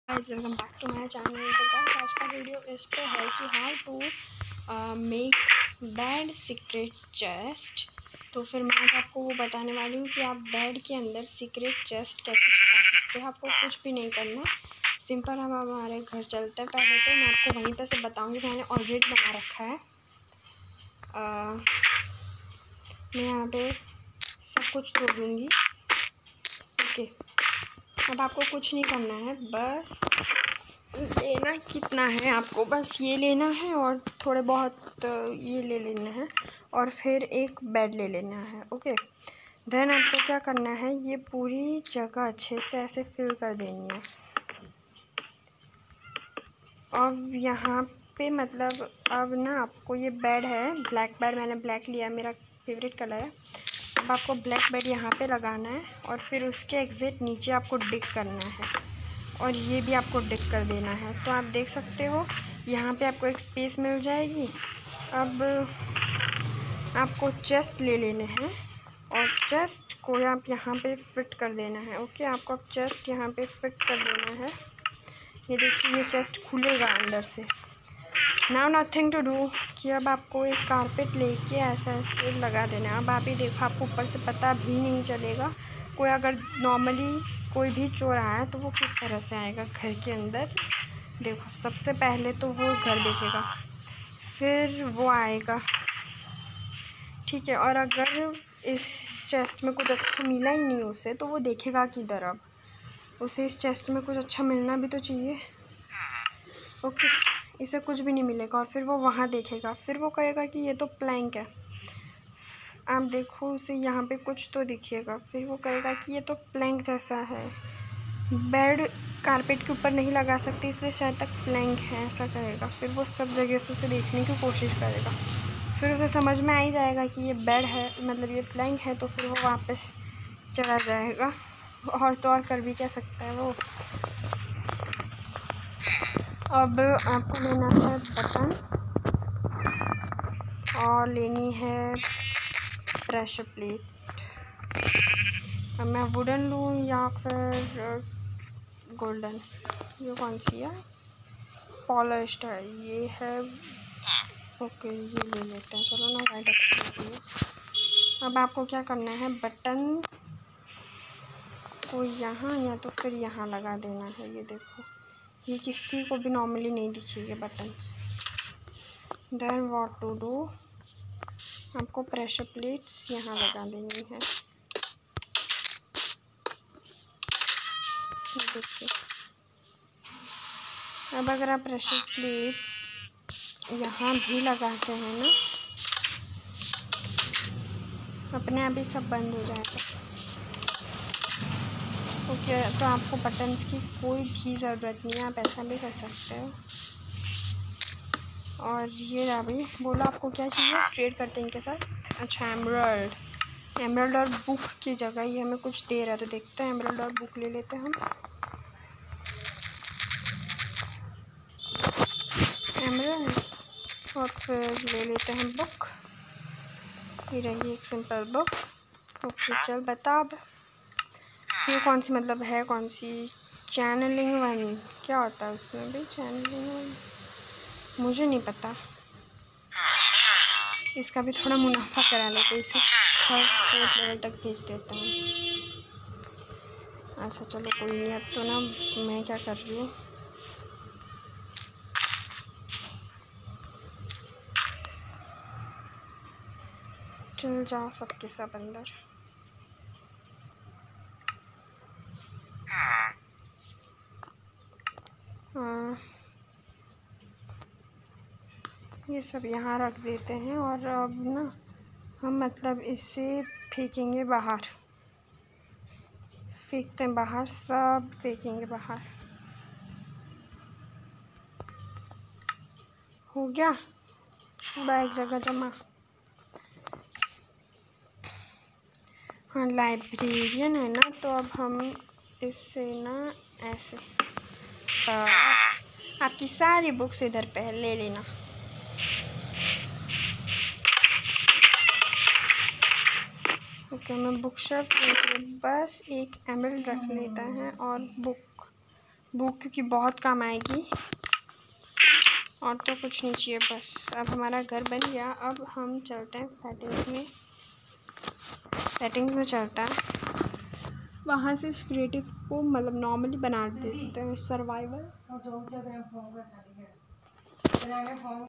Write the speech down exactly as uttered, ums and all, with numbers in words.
Welcome back to my channel. तो guys आज का वीडियो इस पे है कि how to make bed secret chest. तो फिर मैं आज आपको वो बताने वाली हूँ कि आप बेड के अंदर सीक्रेट चेस्ट कैसे छुपा सकते हो। आपको कुछ भी नहीं करना, सिंपल हम हमारे घर चलते हैं। पहले तो मैं आपको वहीं पर से बताऊँगी, मैंने ऑलरेडी बना रखा है। आ, मैं यहाँ पे सब कुछ तोड़ दूँगी। ओके, अब आपको कुछ नहीं करना है, बस लेना कितना है आपको, बस ये लेना है और थोड़े बहुत ये ले लेना है और फिर एक बेड ले लेना है। ओके, देन आपको क्या करना है, ये पूरी जगह अच्छे से ऐसे फिल कर देनी है। अब यहाँ पे मतलब अब ना आपको ये बेड है, ब्लैक बेड, मैंने ब्लैक लिया, मेरा फेवरेट कलर है। अब आपको ब्लैक बेड यहाँ पे लगाना है और फिर उसके एग्ज़ैक्ट नीचे आपको डिग करना है और ये भी आपको डिग कर देना है। तो आप देख सकते हो यहाँ पे आपको एक स्पेस मिल जाएगी। अब आपको चेस्ट ले लेने हैं और चेस्ट को आप यहाँ पे फिट कर देना है। ओके, आपको अब चेस्ट यहाँ पे फिट कर देना है। ये देखिए, ये चेस्ट खुलेगा अंदर से। नाउ नथिंग टू डू कि अब आपको एक कारपेट लेके ऐसा ऐसे लगा देना है। अब आप ही देखो, आपको ऊपर से पता भी नहीं चलेगा। कोई अगर नॉर्मली कोई भी चोर आया तो वो किस तरह से आएगा घर के अंदर। देखो, सबसे पहले तो वो घर देखेगा, फिर वो आएगा, ठीक है। और अगर इस चेस्ट में कुछ अच्छा मिला ही नहीं उसे, तो वो देखेगा किधर। अब उसे इस चेस्ट में कुछ अच्छा मिलना भी तो चाहिए। ओके, इसे कुछ भी नहीं मिलेगा और फिर वो वहाँ देखेगा, फिर वो कहेगा कि ये तो प्लैंक है। आप देखो, उसे यहाँ पे कुछ तो दिखेगा, फिर वो कहेगा कि ये तो प्लैंक जैसा है, बेड कारपेट के ऊपर नहीं लगा सकती इसलिए शायद तक प्लैंक है, ऐसा कहेगा। फिर वो सब जगह से उसे देखने की कोशिश करेगा, फिर उसे समझ में आ ही जाएगा कि ये बेड है, मतलब ये प्लैंक है। तो फिर वो वापस चला जाएगा। और तो और कर भी क्या सकता है वो। अब आपको लेना है बटन और लेनी है प्रेशर प्लेट। अब मैं वुडन लूँ या फिर गोल्डन, ये कौन सी है, पॉलिश्ड है, ये है। ओके, ये ले लेते हैं, चलो ना, वाइट अच्छी लगी है। अब आपको क्या करना है, बटन को यहाँ या तो फिर यहाँ लगा देना है। ये देखो, ये किसी को भी नॉर्मली नहीं दिखेंगे buttons. Then what to do, आपको प्रेशर प्लेट्स यहाँ लगा देनी है। देखिए, अब अगर आप प्रेशर प्लेट यहाँ भी लगाते हैं ना, अपने आप ही सब बंद हो जाएगा। ओके, तो आपको बटन्स की कोई भी ज़रूरत नहीं है, आप ऐसा भी कर सकते हो। और ये रहा भाई, बोलो आपको क्या चाहिए, ट्रेड करते हैं इनके साथ। अच्छा, एमराल्ड, एमराल्ड और बुक की जगह ये हमें कुछ दे रहा है, तो देखते हैं। एमराल्ड और बुक ले लेते हैं हम। एमराल्ड और फिर ले लेते हैं बुक। ये रही एक सिंपल बुक। ओके, चल बता अब ये कौन सी, मतलब है कौन सी, चैनलिंग वन, क्या होता है उसमें भाई, चैनलिंग वन मुझे नहीं पता। इसका भी थोड़ा मुनाफा करा लेते, इसे थर्ड फोर्थ लेवल तक भेज देता हूँ। अच्छा चलो कोई नहीं। अब तो ना मैं क्या कर रही हूँ, चल जाओ सबके सब अंदर। हाँ, ये सब यहाँ रख देते हैं और अब ना हम मतलब इसे फेंकेंगे बाहर, फेंकते हैं बाहर, सब फेंकेंगे बाहर। हो गया, बैग जगह जमा। हाँ, लाइब्रेरियन है ना, तो अब हम इससे ना ऐसे, बस आपकी सारी बुक्स इधर पे ले लेना। ओके, मैं बुक शेल्फ लेके बस एक एमराल्ड रख लेता है और बुक, बुक, क्योंकि बहुत काम आएगी। और तो कुछ नहीं चाहिए, बस अब हमारा घर बन गया। अब हम चलते हैं सेटिंग्स में, सेटिंग्स में चलता है, वहाँ से इस क्रिएटिव को मतलब नॉर्मली बना देते हैं सर्वाइवल।